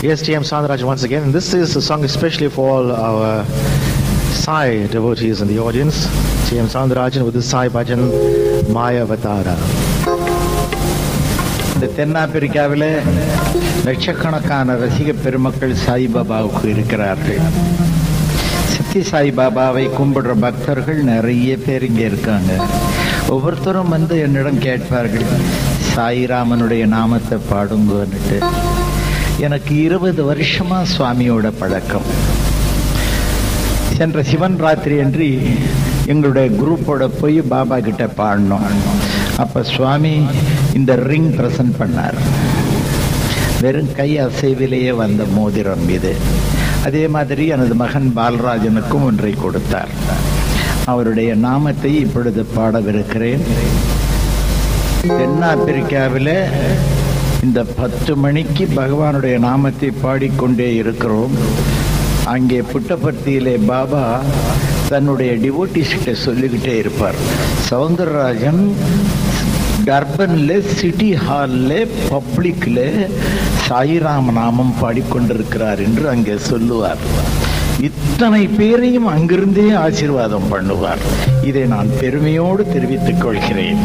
Yes, T.M. Soundaraj once again. And this is a song especially for all our Sai devotees in the audience. T.M. Soundarajan with the Sai Bhajan Mayavatara. இந்த தென்னாப்பிரிக்காவில் லட்சக்கணக்கான ரசிக பெருமக்கள் சாய்பாபாவுக்கு இருக்கிறார்கள். சத்ய சாய்பாபாவை கும்பிடுற பக்தர்கள் நிறைய பேர் இங்கே இருக்காங்க. ஒவ்வொருத்தரும் வந்து என்னிடம் கேட்பார்கள், சாய்ராமனுடைய நாமத்தை பாடுங்கன்னுட்டு. எனக்கு 20 வருஷமா சுவாமியோட பழக்கம். சென்ற சிவன் ராத்திரி அன்று எங்களுடைய குரூப்போட போய் பாபா கிட்ட பாடினோம். அப்போ சுவாமி இந்த ரிங் ப்ரெசன்ட் பண்ணார். வெறும் கை அசைவிலேயே வந்த மோதிரம் இது. அதே மாதிரி எனது மகன் பாலராஜனுக்கும் ஒன்றை கொடுத்தார். அவருடைய நாமத்தை இப்பொழுது பாடவிருக்கிறேன். தென்னாப்பிரிக்காவில் இந்த 10 மணிக்கு பகவானுடைய நாமத்தை பாடிக்கொண்டே இருக்கிறோம். அங்கே புட்டபர்த்தியிலே பாபா தன்னுடைய டிவோட்டிஸ்கிட்ட சொல்லிக்கிட்டே இருப்பார். சவுந்தரராஜன் டர்பன்ல சிட்டி ஹால்ல பப்ளிக்ல சாய்ராம நாமம் பாடிக்கொண்டிருக்கிறார் என்று அங்கே சொல்லுவார். இத்தனை பேரையும் அங்கிருந்தே ஆசீர்வாதம் பண்ணுவார். இதை நான் பெருமையோடு தெரிவித்துக் கொள்கிறேன்.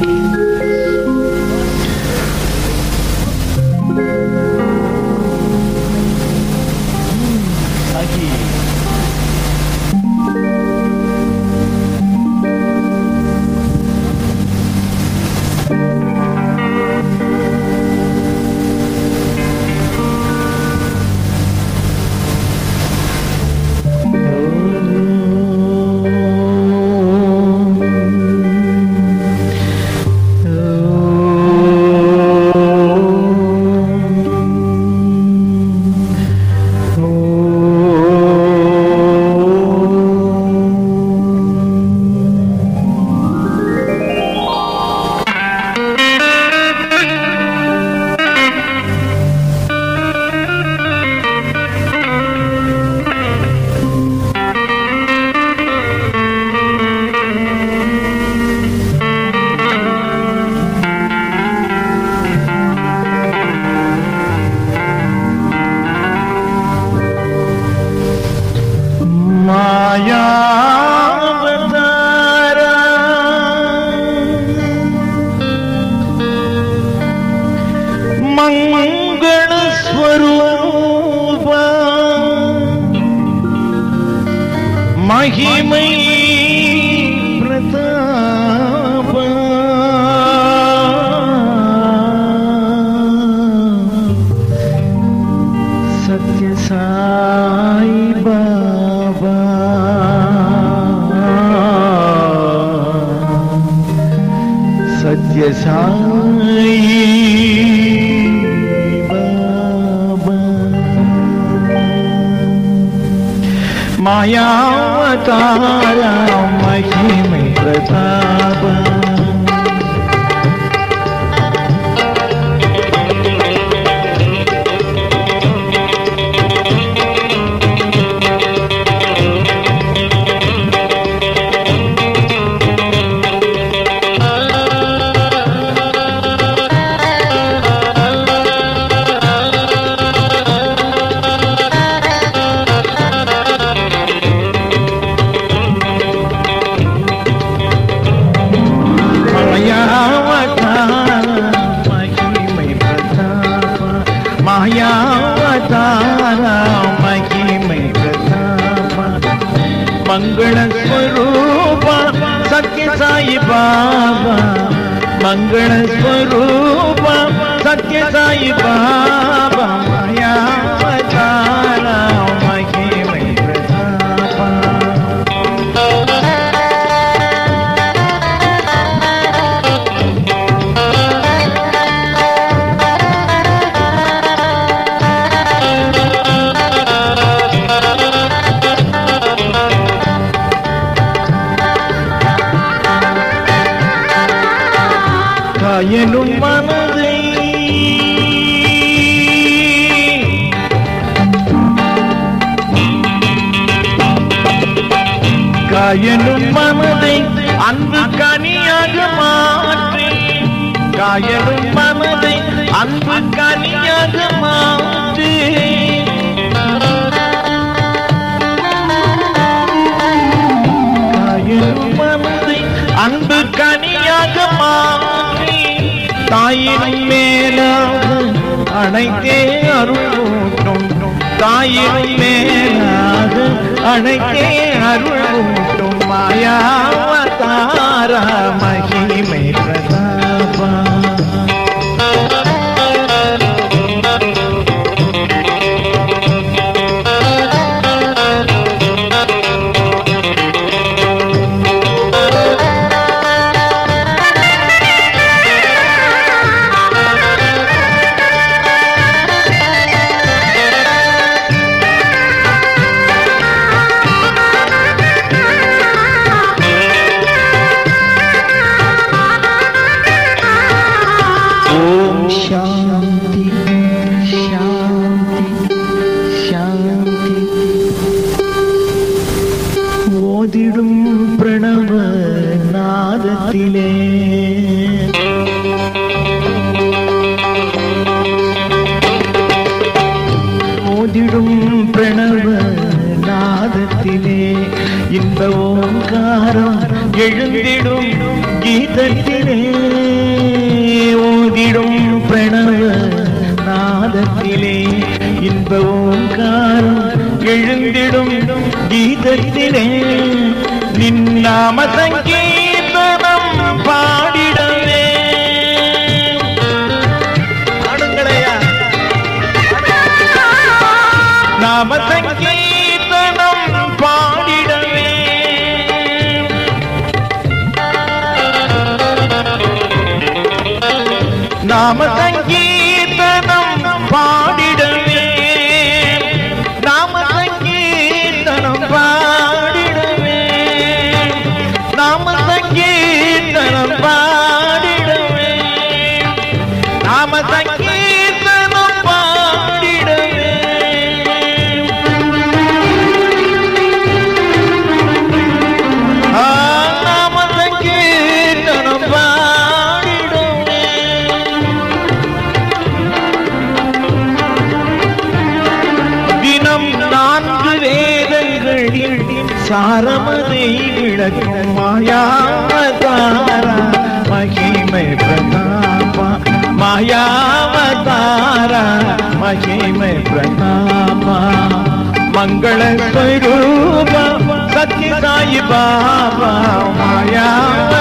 महिमै प्रताप सत्य साई बाबा सत्य साई मायावतारा महिमै प्रताप मंगल स्वरूप सत्य साई बाबा मंगल स्वरूप सत्य साई बाबा मायावतारा महिमै प्रताप காயனும் மனதை காயனும் மனதை அன்பு கனியாக மாற்றி காயனும் மனதை அன்பு கனியாக மாற்றி அனைத்தே அருளூட்டும் தாயினும் மேலாக அனைத்தே அருளூட்டும் மாயாவதார மகிமை பிரதாபா. ஓதிடும் பிரணவ நாதத்திலே ஓதிடும் பிரணவ நாதத்திலே இன்ப ஓங்காரம் எழுந்திடும் கீதத்திலே ஓதிடும் பிரணவ நாதத்திலே இன்ப ஓங்காரம் எழுந்திடும் கீதத்திலே நின்னாம சங்கீதனம் பாடிடவே பாடுங்களையா நாம சங்கீதனம் பாடிடவே நாம சங்கீதனம் பாடிடவே நாம சங்கீதனம் பாடிடவே நாம சங்கீதனம் பாடிடவே நாம சங்கீதனம் பாடிடவே நாம சங்கீதனம் பாடிடவே தினம் 4 வேதங்களில் சாரமதை விளக்கும் மாயாவதாரா மகிமை பிரதாபா மாயாவதாரா மகிமை பிரதாபா மங்கள ஸ்வரூபா சத்ய சாயி பாபா மாயாவதாரா